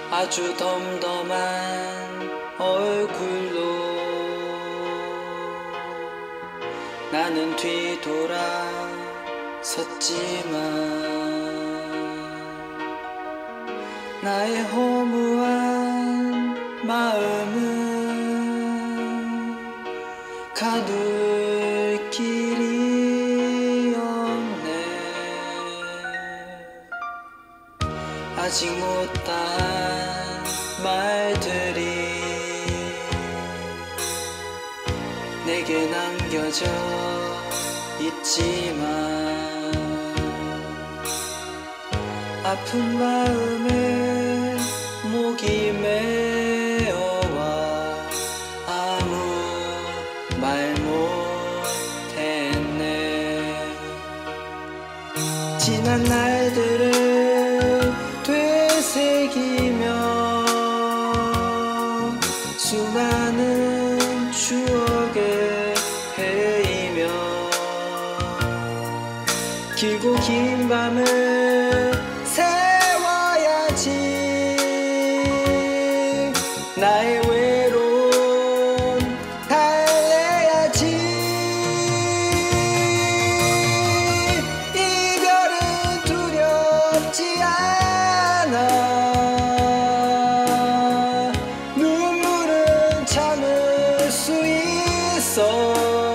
아주 덤덤한 얼굴로 나는 뒤돌아섰지만 나의 허무한 마음은 가둘 길이 없네. 아직 못다한 말들이 내게 남겨져 있지만 아픈 마음에 목이 메어와 아무 말 못했네. 지난 날들을 되새기며 수많은 추억에 헤이며 길고 긴 밤을 세워야지. 나의 외로움 달래야지. 이별은 두렵지 않아. 눈물은 참을 수 있어.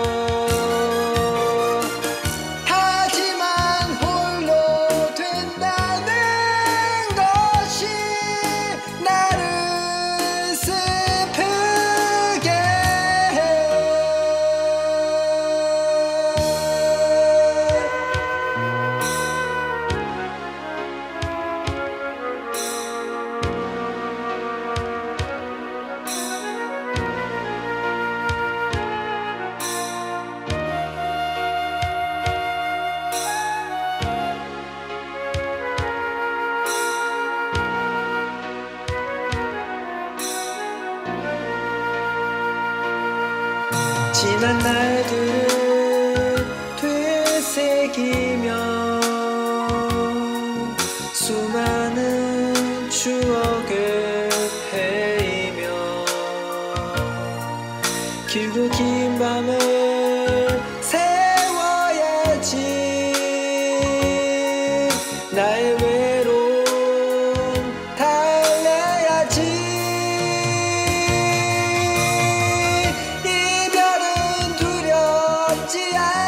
지난 날들을 되새기며 수많은 추억을 헤이며 길고 긴 밤을 세워야지. 나의 외로움 달래야지.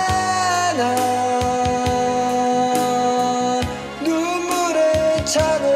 눈물을 참을